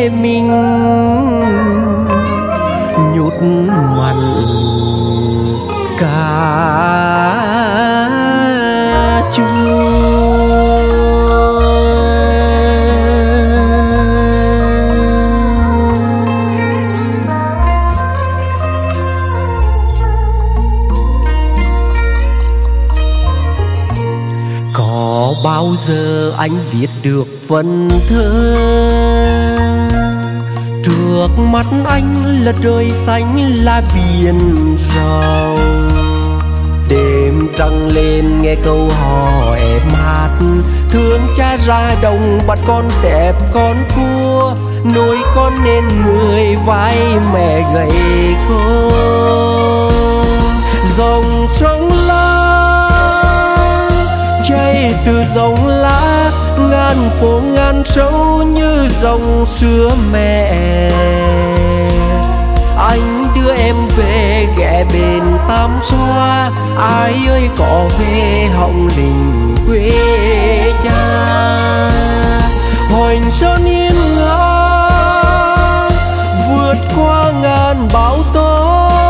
mình nhút mặn cả chua. Có bao giờ anh viết được phần thơ, trước mắt anh là trời xanh là biển rộng, đêm trăng lên nghe câu hò em hát, thương cha ra đồng bắt con tép con cua, nuôi con nên người vai mẹ gầy khô. Dòng sông chảy từ dòng lá, ngàn phố ngàn sâu như dòng sữa mẹ. Anh đưa em về ghé bên Tam Xoa, ai ơi có về Hồng Lĩnh quê cha. Hoành sơn yên ngã vượt qua ngàn bão tố,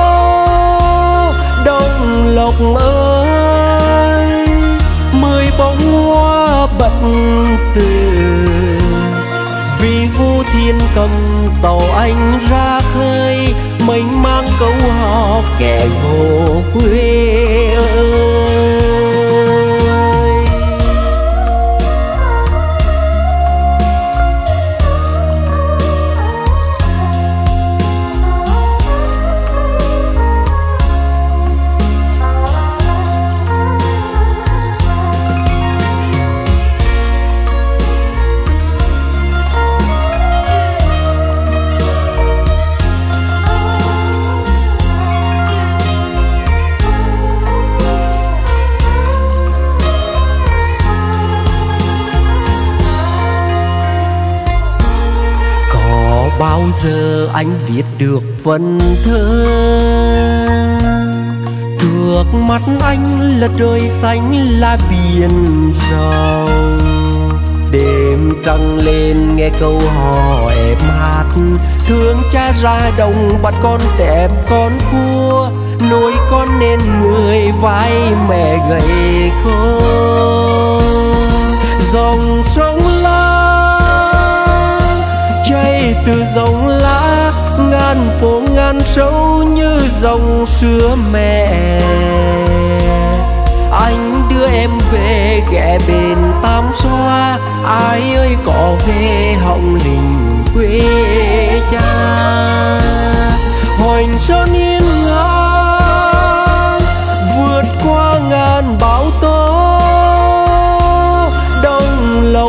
Đồng Lộc ơi mười bông hoa bật từ, vì Vu Thiên cầm tàu anh ra khơi, mình mang câu hò kẻ ngô quê ơi. Bao giờ anh viết được phần thơ, trước mắt anh là trời xanh là biển rộng, đêm trăng lên nghe câu hò em hát, thương cha ra đồng bắt con tép con cua, nuôi con nên người vai mẹ gầy khô. Dòng sông chảy từ dòng lá, ngàn phố ngàn sâu như dòng sữa mẹ. Anh đưa em về ghé bên Tam Xoa, ai ơi có về Hồng Lĩnh quê cha. Hoành sơn yên ngã vượt qua ngàn bão tố, Đồng Lộc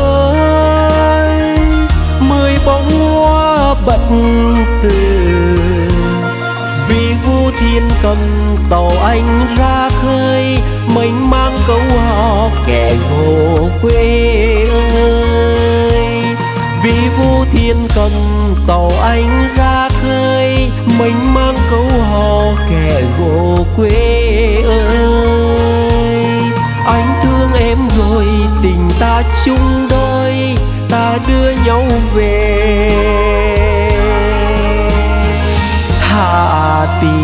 ơi mười bông hoa bật từ, vì Vu Thiên cầm tàu anh ra khơi, mình mang câu hò kẻ ngô quê ơi. Vì Vu Thiên cầm tàu anh ra khơi, mình mang câu hò kẻ ngô quê ơi. Anh thương em rồi tình ta chung đôi, ta đưa nhau về Hà Tĩnh.